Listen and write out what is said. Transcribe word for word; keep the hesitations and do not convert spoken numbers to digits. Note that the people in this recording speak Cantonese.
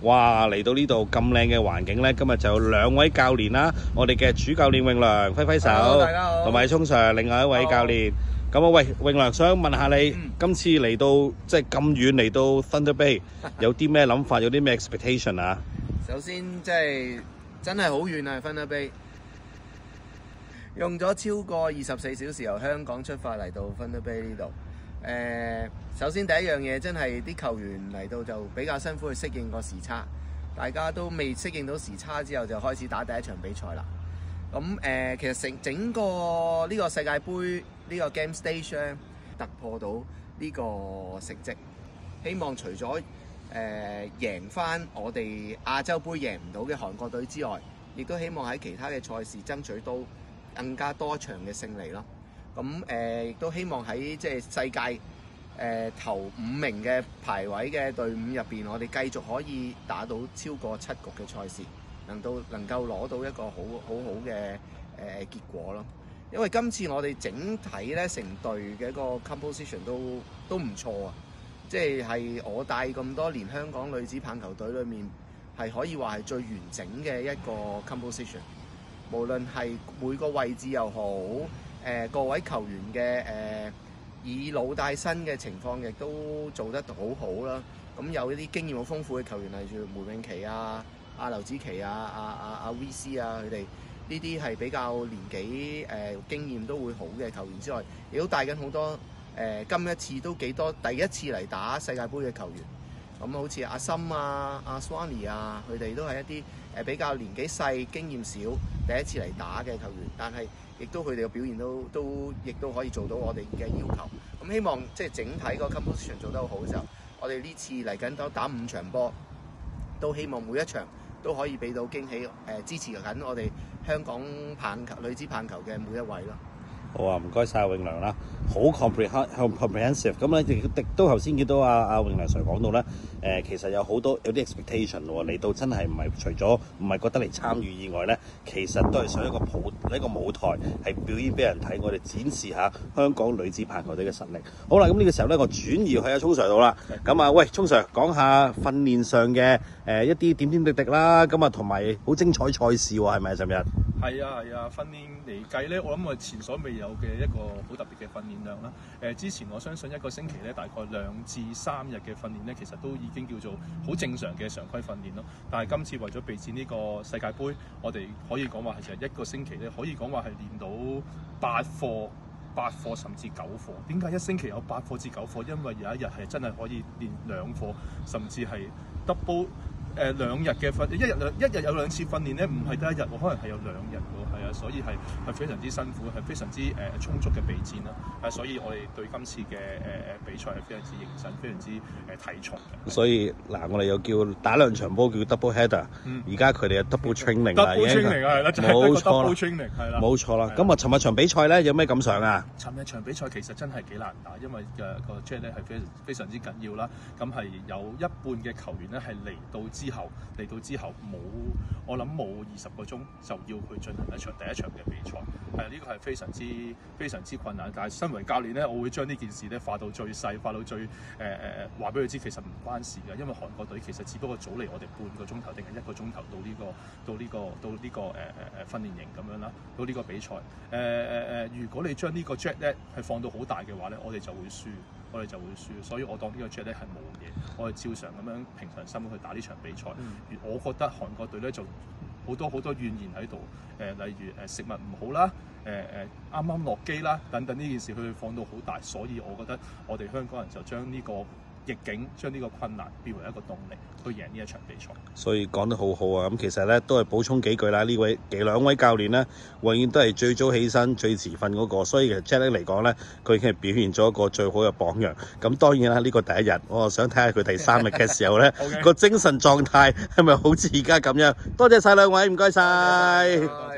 哇！嚟到呢度咁靚嘅環境咧，今日就有兩位教練啦，我哋嘅主教練永良揮揮手， 大家好， 同埋聰 Sir 另外一位教練。咁啊，喂，永良想問下你，嗯、今次嚟到即係咁遠嚟到 Thunder Bay， 有啲咩諗法，有啲咩 expectation 啊？ 首先即係真係好遠啊 Thunder Bay， 用咗超過二十四小時由香港出發嚟到 Thunder Bay 呢度。誒、呃，首先第一樣嘢真係啲球員嚟到就比較辛苦去適應個時差，大家都未適應到時差之後就開始打第一場比賽啦。咁誒、呃，其實成整個呢個世界盃呢個 Game Stage 咧突破到呢個成績，希望除咗誒、呃、贏翻我哋亞洲盃贏唔到嘅韓國隊之外，亦都希望喺其他嘅賽事爭取到更加多場嘅勝利咯。咁誒亦都希望喺即係世界誒、呃、頭五名嘅排位嘅隊伍入邊，我哋繼續可以打到超過七局嘅賽事，能到能夠攞到一個好好好嘅誒結果咯。因為今次我哋整體咧成隊嘅一個 composition 都都唔錯啊，即係係我帶咁多年香港女子棒球隊裏面係可以話係最完整嘅一個 composition。無論係每個位置又好，誒、呃、各位球員嘅誒、呃、以老帶新嘅情況，亦都做得好好啦。咁有一啲經驗好豐富嘅球員，例如梅永琪啊、阿劉子琪啊、阿阿阿 V C 啊，佢哋呢啲係比較年紀誒、呃、經驗都會好嘅球員之外，亦都帶緊好多誒、呃、今一次都幾多第一次嚟打世界盃嘅球員。咁好似阿森啊、阿 Swanee 啊，佢哋都係一啲誒比較年紀細、經驗少、第一次嚟打嘅球員，但係亦都佢哋嘅表現都都亦都可以做到我哋嘅要求。咁希望即係整體個 composition 做得好嘅時候，我哋呢次嚟緊都打五場波，都希望每一場都可以俾到驚喜，誒、呃、支持緊我哋香港棒球女子棒球嘅每一位咯。 好啊，唔該晒永良啦，好 comprehensive 咁咧，亦都頭先見到阿阿永良 Sir 講到咧，誒、呃、其實有好多有啲 expectation 喎，嚟到真係唔係除咗唔係覺得嚟參與以外咧，其實都係想一個舞一個舞台係表演俾人睇，我哋展示下香港女子棒球隊嘅實力。好啦，咁呢個時候咧，我轉移去阿聰 Sir 度啦。咁啊，喂，聰 Sir 講下訓練上嘅誒、呃、一啲點點滴滴啦，咁啊同埋好精彩賽事喎，係咪啊？尋日係啊係啊，訓練嚟計咧，我諗我前所未有嘅一個好特別嘅訓練量啦。誒、呃，之前我相信一個星期咧，大概兩至三日嘅訓練咧，其實都已經叫做好正常嘅常規訓練咯。但係今次為咗備戰呢個世界盃，我哋可以講話係其實一個星期咧，可以講話係練到八課、八課甚至九課。點解一星期有八課至九課？因為有一日係真係可以練兩課，甚至係 double。誒、呃、兩日嘅訓，一日兩一日有兩次訓練咧，唔係得一日，我可能係有兩日喎，係啊，所以係係非常之辛苦，係非常之誒、呃、充足嘅備戰啦，係、啊，所以我哋對今次嘅誒誒比賽係非常之認真，非常之誒睇、呃、重嘅。 所以嗱，我哋又叫打兩場波叫 double header，而家佢哋有 double training 啦，已經 double training 係啦， 冇錯啦 double training 係啦， 冇錯啦。咁啊，尋日場比賽咧有咩感想啊？ 尋日場比賽其實真係幾難打，因為嘅個 jet 咧係非非常之緊要啦。咁係有一半嘅球員咧係嚟到之後嚟到。之後冇，我諗冇二十個鐘就要去進行一場第一場嘅比賽，係呢、這個係非常之非常之困難。但係身為教練咧，我會將呢件事咧化到最細，化到最誒誒誒話俾佢知，其實唔關事嘅，因為韓國隊其實只不過早嚟我哋半個鐘頭定係一個鐘頭到呢、這個到呢、這個到呢、這個誒誒誒訓練營咁樣啦，到呢個比賽誒誒誒，如果你將呢個 jet 咧係放到好大嘅話咧，我哋就會輸。我哋就會輸，所以我當呢個 jet 咧係冇嘢，我哋照常咁樣平常心去打呢場比賽。嗯、我覺得韓國隊咧就好多好多怨言喺度，誒、呃、例如誒食物唔好啦，誒誒啱啱落機啦等等呢件事，佢哋放到好大，所以我覺得我哋香港人就將呢個逆境，將呢個困難變為一個動力，去贏呢一場比賽。所以講得好好啊！咁其實咧都係補充幾句啦。呢位幾兩位教練咧，永遠都係最早起身、最遲瞓嗰個。所以其實 Jack 嚟講咧，佢已經係表現咗一個最好嘅榜樣。咁當然啦，呢、這個第一日，我想睇下佢第三日嘅時候咧，個精神狀態係咪好似而家咁樣？多謝晒兩位，唔該晒。